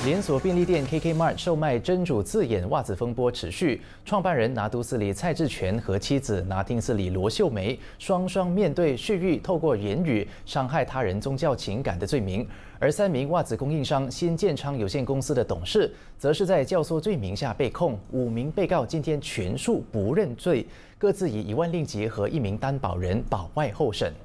连锁便利店 KKmart 售卖真主字眼袜子风波持续，创办人拿督斯里蔡志全和妻子拿丁斯里罗秀梅双双面对蓄意透过言语伤害他人宗教情感的罪名，而3名袜子供应商新建昌有限公司的董事，则是在教唆罪名下被控，5名被告今天全数不认罪，各自以1万令吉和1名担保人保外候审。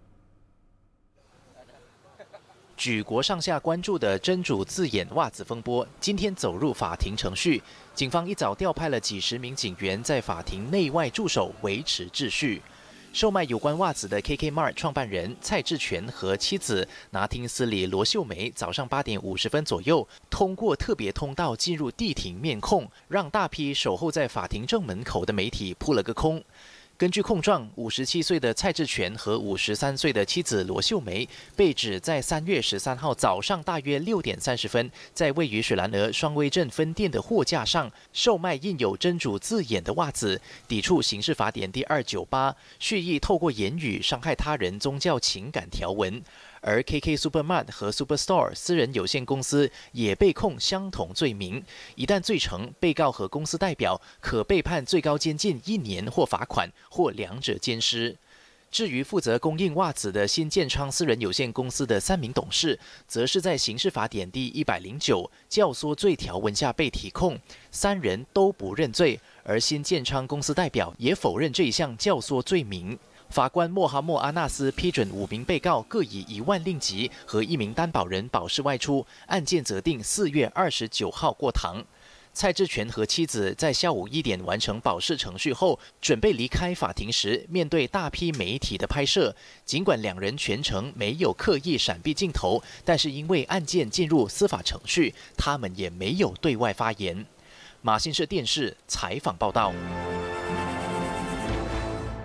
举国上下关注的真主字眼袜子风波，今天走入法庭程序。警方一早调派了几十名警员在法庭内外驻守，维持秩序。售卖有关袜子的 KKmart 创办人蔡志全和妻子拿丁斯里罗秀梅，早上8点50分左右，通过特别通道进入地庭面控，让大批守候在法庭正门口的媒体扑了个空。 根据控状，57岁的蔡志全和53岁的妻子罗秀梅被指在3月13号早上大约6点30分，在位于水兰莪双威镇分店的货架上售卖印有真主字眼的袜子，抵触刑事法典第298蓄意透过言语伤害他人宗教情感条文。 而 KK Supermart 和 Superstore 私人有限公司也被控相同罪名，一旦罪成，被告和公司代表可被判最高监禁1年或罚款，或两者兼施。至于负责供应袜子的新建昌私人有限公司的3名董事，则是在刑事法典第109教唆罪条文下被提控，3人都不认罪，而新建昌公司代表也否认这一项教唆罪名。 法官莫哈默阿纳斯批准5名被告各以1万令吉和1名担保人保释外出，案件择定4月29号过堂。蔡志全和妻子在下午1点完成保释程序后，准备离开法庭时，面对大批媒体的拍摄。尽管2人全程没有刻意闪避镜头，但是因为案件进入司法程序，他们也没有对外发言。马新社电视采访报道。